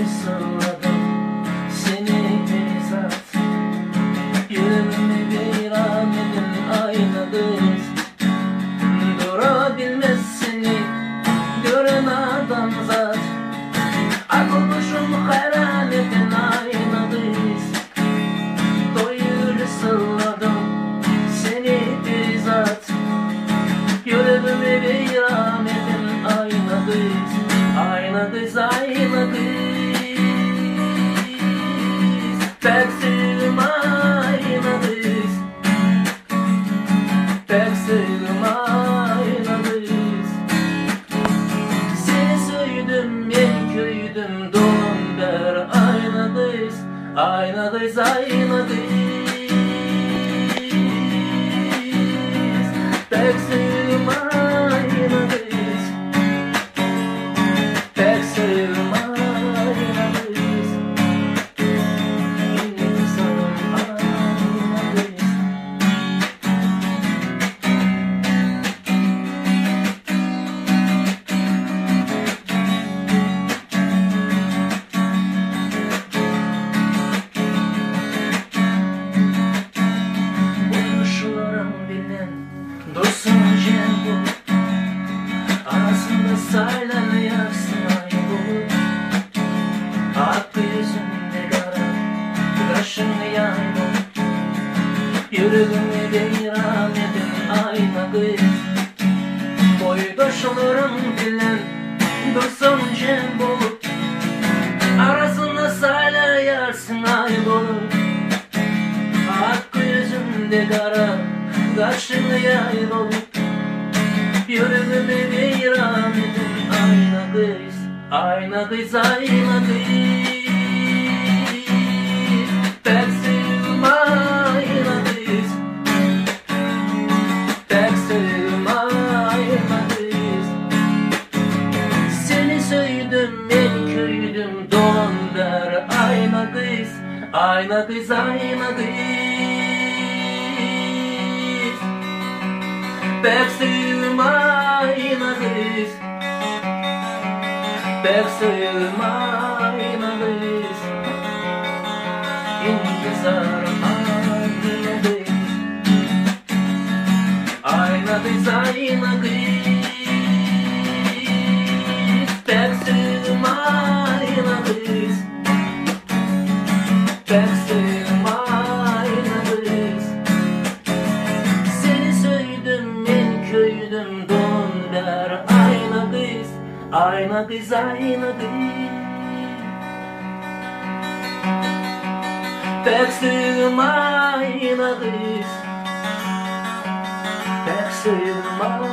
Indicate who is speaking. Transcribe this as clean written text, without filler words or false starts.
Speaker 1: salladım seni bizzat. Yüreğimi viran edin aynadır. Durabilmez seni gören adam zat. Akılmışım hayran edin aynadır. Doyur salladım seni bizzat. Yüreğimi viran edin aynadır. Ayna kız, ayna kız, pek sevdim ayna kız, pek sevdim ayna kız. Seni söyledim, ben köydüm, dolum der ayna kız, ayna kız, ayna kız, pek sevdim ayna kız. Dostum bu arasında saylanıyorsun ay bu. Hakkı yüzünde kara, kaşını yay bu. Yüreğimi beyran edin ayna kız. Boydaşlarım bilen dostum bu arasında saylanıyorsun ay bu. Hakkı yüzünde kara, kaşını yay bu. Yüreğimi beyran edin ayna kız, ayna kız, ayna kız. Pek sevdim ayna kız, pek sevdim ayna kız. Seni söyledim, ben köydüm, dolan der ayna kız, ayna kız, ayna kız. Pek sevdim ayna kız, pek sevdim ayna kız. İntizar ayna kız, ayna kız, ayna kız. Pek sevdim ayna kız, pek sevdim ayna kız. Seni söyledim, köydüm, don der ayna kız, ayna kız, ayna kız. Pek sevdim ayna kız, pek sevdim ayna kız.